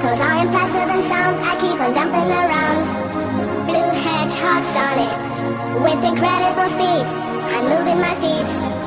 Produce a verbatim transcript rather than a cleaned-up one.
Cause I am faster than sound, I keep on dumping around. Blue hedgehog Sonic, with incredible speed, I'm moving my feet.